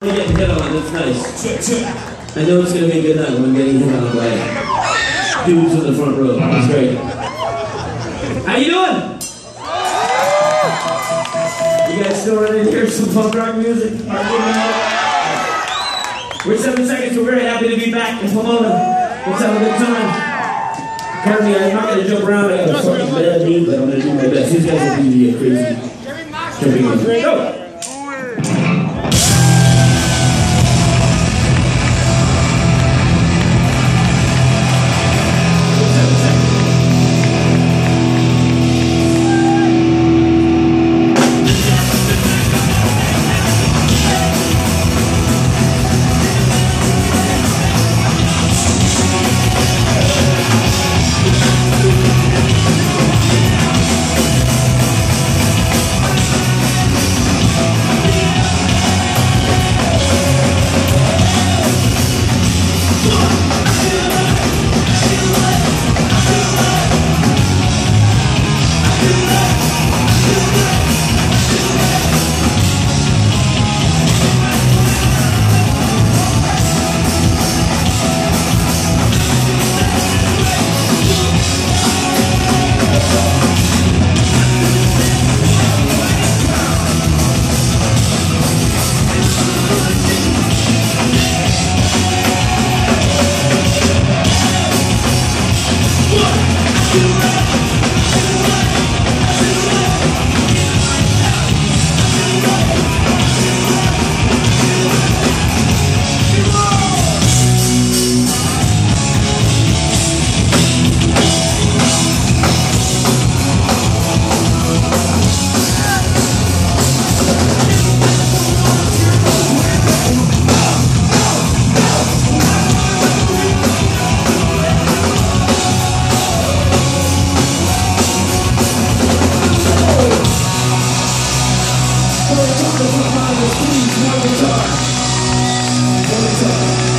we're getting hit on. That's nice. I know it's going to be a good night when I'm getting hit on by dudes in the front row. That's great. How you doing? You guys still ready to hear some punk rock music? We're 7 seconds. We're very happy to be back in Pomona. Let's have a good time. Pardon me, I'm not going to jump around. I got a fucking bad knee, but I'm going to do my best. These guys will be crazy. Jumping in. Go! Please, no guitar. No guitar.